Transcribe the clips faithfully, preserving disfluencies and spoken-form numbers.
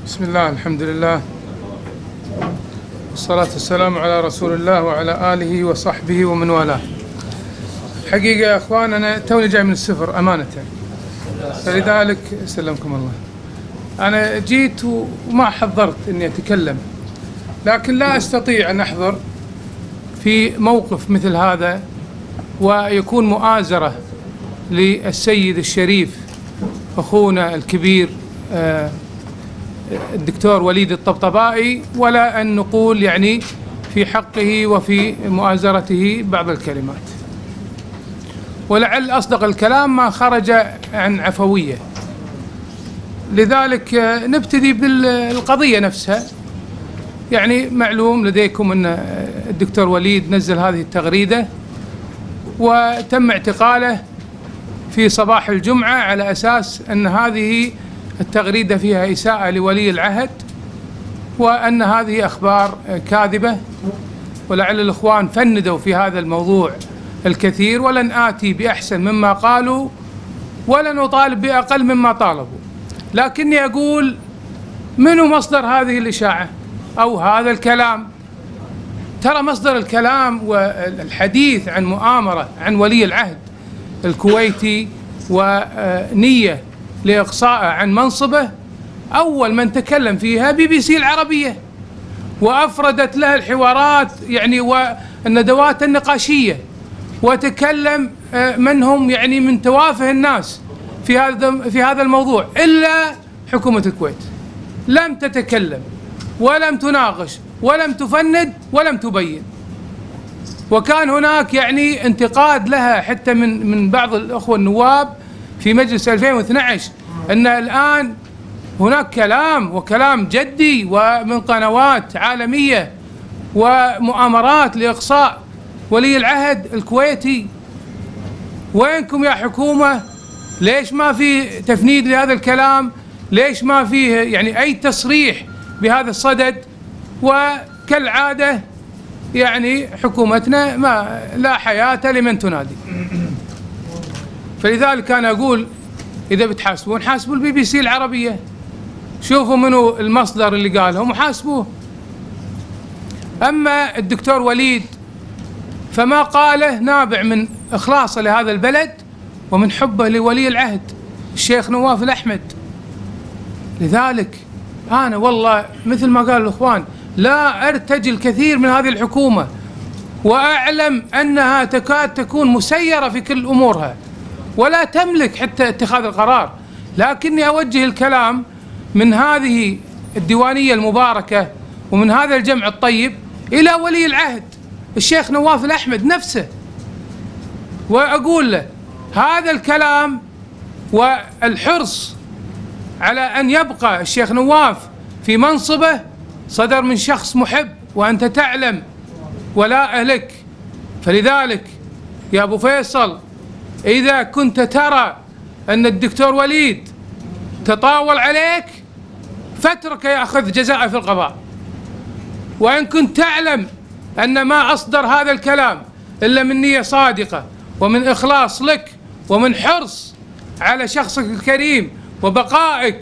بسم الله، الحمد لله، والصلاة والسلام على رسول الله وعلى آله وصحبه ومن والاه. حقيقة يا أخوان أنا توني جاي من السفر أمانة، فلذلك سلمكم الله أنا جيت وما حضرت إني أتكلم، لكن لا أستطيع أن أحضر في موقف مثل هذا ويكون مؤازرة للسيد الشريف أخونا الكبير الدكتور وليد الطبطبائي، ولا أن نقول يعني في حقه وفي مؤازرته بعض الكلمات، ولعل أصدق الكلام ما خرج عن عفوية. لذلك نبتدي بالقضية نفسها. يعني معلوم لديكم أن الدكتور وليد نزل هذه التغريدة وتم اعتقاله في صباح الجمعة على أساس أن هذه التغريدة فيها إساءة لولي العهد وأن هذه أخبار كاذبة، ولعل الإخوان فندوا في هذا الموضوع الكثير، ولن آتي بأحسن مما قالوا ولن أطالب بأقل مما طالبوا، لكني أقول منو مصدر هذه الإشاعة أو هذا الكلام؟ ترى مصدر الكلام والحديث عن مؤامرة عن ولي العهد الكويتي ونية لإقصاءه عن منصبه، أول من تكلم فيها بي بي سي العربية، وأفردت له الحوارات يعني والندوات النقاشية، وتكلم من هم يعني من توافه الناس في هذا في هذا الموضوع، إلا حكومة الكويت لم تتكلم ولم تناقش ولم تفند ولم تبين. وكان هناك يعني انتقاد لها حتى من من بعض الأخوة النواب في مجلس ألفين واثني عشر أن الآن هناك كلام وكلام جدي ومن قنوات عالمية ومؤامرات لإقصاء ولي العهد الكويتي. وينكم يا حكومة؟ ليش ما في تفنيد لهذا الكلام؟ ليش ما فيه يعني أي تصريح بهذا الصدد؟ وكالعادة يعني حكومتنا ما لا حياة لمن تنادي. فلذلك أنا أقول إذا بتحاسبون حاسبوا البي بي سي العربية، شوفوا منو المصدر اللي قالهم وحاسبوه. أما الدكتور وليد فما قاله نابع من إخلاصه لهذا البلد ومن حبه لولي العهد الشيخ نواف الأحمد. لذلك أنا والله مثل ما قال الإخوان لا أرتجي الكثير من هذه الحكومة، وأعلم أنها تكاد تكون مسيرة في كل أمورها ولا تملك حتى اتخاذ القرار، لكني أوجه الكلام من هذه الديوانية المباركة ومن هذا الجمع الطيب إلى ولي العهد الشيخ نواف الأحمد نفسه، وأقول له هذا الكلام والحرص على أن يبقى الشيخ نواف في منصبه صدر من شخص محب وأنت تعلم ولاءه لك. فلذلك يا أبو فيصل إذا كنت ترى أن الدكتور وليد تطاول عليك فاترك يأخذ جزاءه في القضاء، وإن كنت تعلم أن ما أصدر هذا الكلام إلا من نية صادقة ومن إخلاص لك ومن حرص على شخصك الكريم وبقائك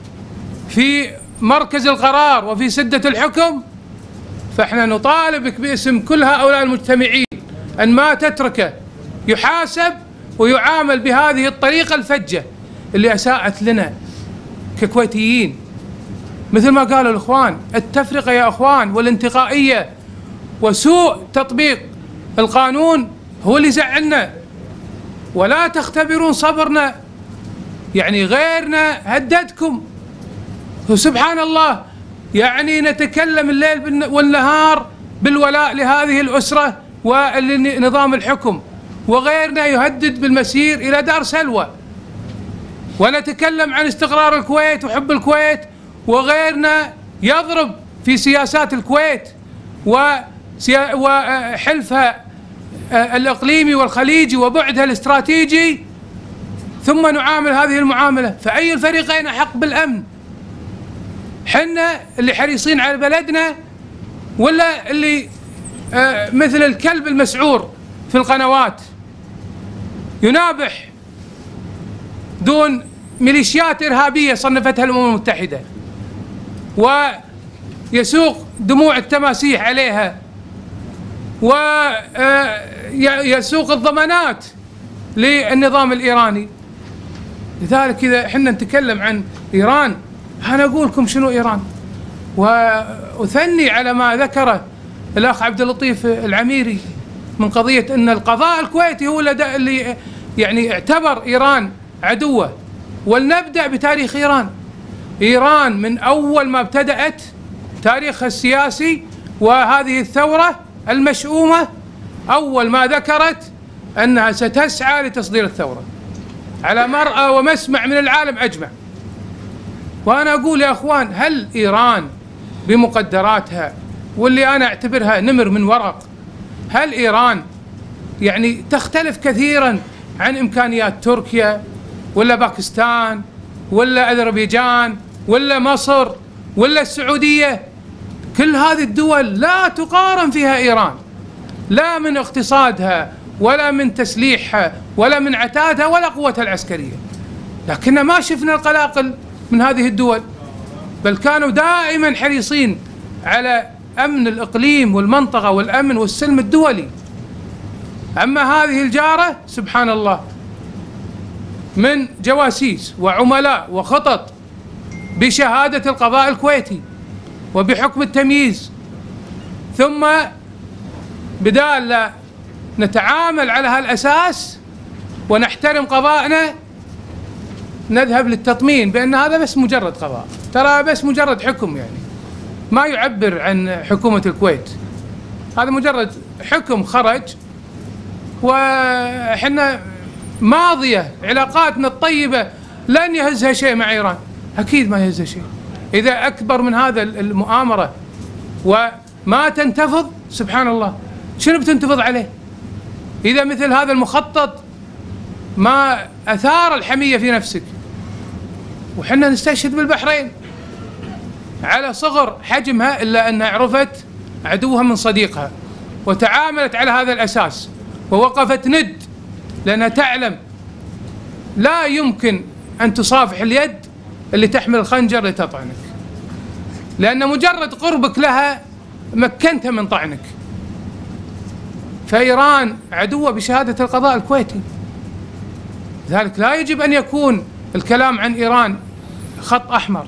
في مركز القرار وفي سدة الحكم، فإحنا نطالبك باسم كل هؤلاء المجتمعين أن ما تتركه يحاسب ويعامل بهذه الطريقة الفجة اللي أساءت لنا ككويتيين. مثل ما قال الإخوان التفرقة يا أخوان والانتقائية وسوء تطبيق القانون هو اللي زعلنا، ولا تختبرون صبرنا. يعني غيرنا هددكم، وسبحان الله يعني نتكلم الليل والنهار بالولاء لهذه الأسرة ولنظام الحكم، وغيرنا يهدد بالمسير إلى دار سلوى، ونتكلم عن استقرار الكويت وحب الكويت، وغيرنا يضرب في سياسات الكويت وحلفها الإقليمي والخليجي وبعدها الاستراتيجي، ثم نعامل هذه المعاملة. فأي الفريقين أحق بالأمن؟ حنا اللي حريصين على بلدنا، ولا اللي آه مثل الكلب المسعور في القنوات ينابح دون ميليشيات إرهابية صنفتها الأمم المتحدة؟ ويسوق دموع التماسيح عليها، ويسوق الضمانات للنظام الإيراني. لذلك إذا احنا نتكلم عن إيران، أنا أقول لكم شنو إيران، وأثني على ما ذكره الأخ عبد اللطيف العميري من قضية أن القضاء الكويتي هو اللي يعني اعتبر إيران عدوة. ولنبدأ بتاريخ إيران. إيران من أول ما ابتدأت تاريخها السياسي وهذه الثورة المشؤومة، أول ما ذكرت أنها ستسعى لتصدير الثورة على مرأى ومسمع من العالم أجمع. وأنا أقول يا أخوان، هل إيران بمقدراتها واللي أنا أعتبرها نمر من ورق، هل إيران يعني تختلف كثيرا عن إمكانيات تركيا ولا باكستان ولا أذربيجان ولا مصر ولا السعودية؟ كل هذه الدول لا تقارن فيها إيران، لا من اقتصادها ولا من تسليحها ولا من عتادها ولا قوتها العسكرية. لكن ما شفنا القلاقل من هذه الدول، بل كانوا دائما حريصين على أمن الإقليم والمنطقة والأمن والسلم الدولي. أما هذه الجارة سبحان الله، من جواسيس وعملاء وخطط بشهادة القضاء الكويتي وبحكم التمييز، ثم بدال لا نتعامل على هالأساس ونحترم قضاءنا نذهب للتطمين بأن هذا بس مجرد قضاء، ترى بس مجرد حكم، يعني ما يعبر عن حكومة الكويت، هذا مجرد حكم خرج. وحنا ماضية علاقاتنا الطيبة لن يهزها شيء مع إيران، أكيد ما يهزها شيء. إذا أكبر من هذا المؤامرة وما تنتفض، سبحان الله شنو بتنتفض عليه؟ إذا مثل هذا المخطط ما أثار الحمية في نفسك. وحنا نستشهد بالبحرين على صغر حجمها، إلا أنها عرفت عدوها من صديقها وتعاملت على هذا الأساس ووقفت ند، لأنها تعلم لا يمكن أن تصافح اليد اللي تحمل الخنجر لتطعنك، لأن مجرد قربك لها مكنتها من طعنك. فإيران عدوة بشهادة القضاء الكويتي، لذلك لا يجب أن يكون الكلام عن إيران خط أحمر.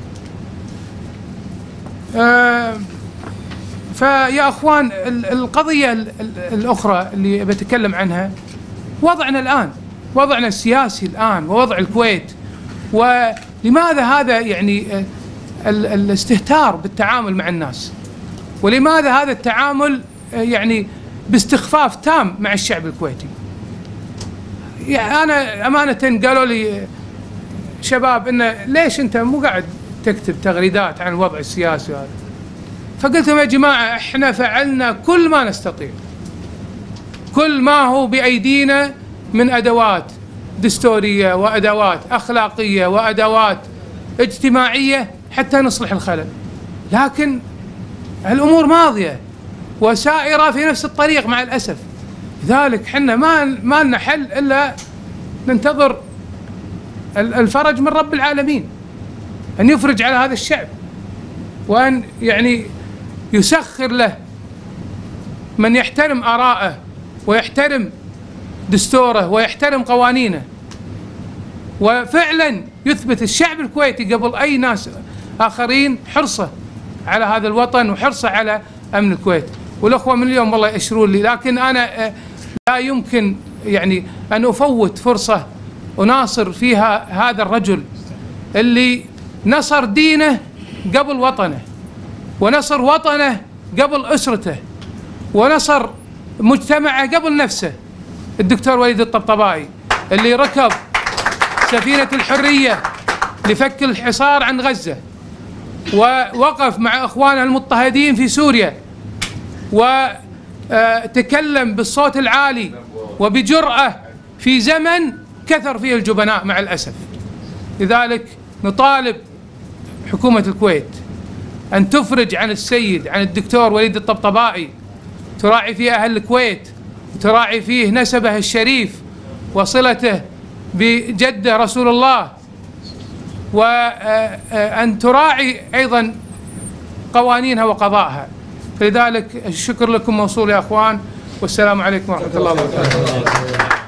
آه فيا أخوان، القضية الأخرى اللي بتكلم عنها وضعنا الآن، وضعنا السياسي الآن ووضع الكويت، ولماذا هذا يعني الاستهتار بالتعامل مع الناس، ولماذا هذا التعامل يعني باستخفاف تام مع الشعب الكويتي. يعني أنا أمانة قالوا لي شباب إنه ليش أنت مو قاعد تكتب تغريدات عن الوضع السياسي هذا، فقلت لهم يا جماعة إحنا فعلنا كل ما نستطيع، كل ما هو بأيدينا من أدوات دستورية وأدوات أخلاقية وأدوات اجتماعية حتى نصلح الخلل، لكن الأمور ماضية وسائرة في نفس الطريق مع الأسف. لذلك حنا ما ما لنا حل إلا ننتظر الفرج من رب العالمين، أن يفرج على هذا الشعب، وأن يعني يسخر له من يحترم آراءه ويحترم دستوره ويحترم قوانينه، وفعلا يثبت الشعب الكويتي قبل أي ناس آخرين حرصه على هذا الوطن وحرصه على أمن الكويت. والأخوة من اليوم والله يأشرون لي، لكن أنا لا يمكن يعني أن أفوت فرصة أناصر فيها هذا الرجل اللي نصر دينه قبل وطنه، ونصر وطنه قبل أسرته، ونصر مجتمعه قبل نفسه، الدكتور وليد الطبطبائي اللي ركب سفينة الحرية لفك الحصار عن غزة، ووقف مع إخوانه المضطهدين في سوريا، وتكلم بالصوت العالي وبجرأة في زمن كثر فيه الجبناء مع الأسف. لذلك نطالب حكومة الكويت أن تفرج عن السيد عن الدكتور وليد الطبطبائي، تراعي فيه أهل الكويت، تراعي فيه نسبه الشريف وصلته بجده رسول الله، وأن تراعي أيضا قوانينها وقضائها. فلذلك الشكر لكم موصول يا أخوان، والسلام عليكم ورحمة الله وبركاته.